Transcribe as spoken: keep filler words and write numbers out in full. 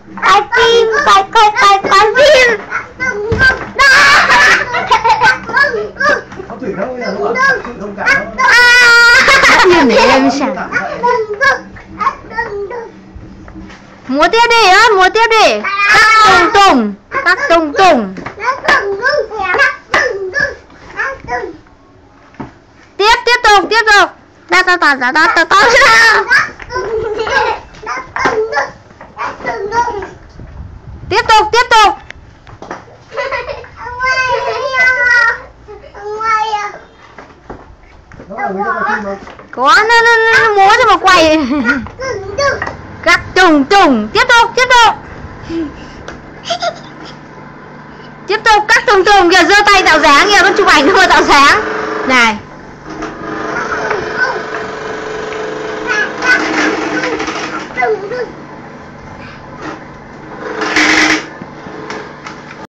Quay phim, quay quay quay quay phim. Nhìn để em sẵn. Múa tiếp đi á, múa tiếp đi. Các tung tung, các tung tung. Tiếp, tiếp tục, tiếp tục. Ta ta ta ta ta ta ta. Tiếp tục, tiếp tục. Có nó, nó, nó múa cho mà quay. Các trùng trùng. Tiếp tục, tiếp tục. Tiếp tục các trùng trùng kìa, giơ tay tạo dáng kìa, con chụp ảnh thôi tạo dáng. Này.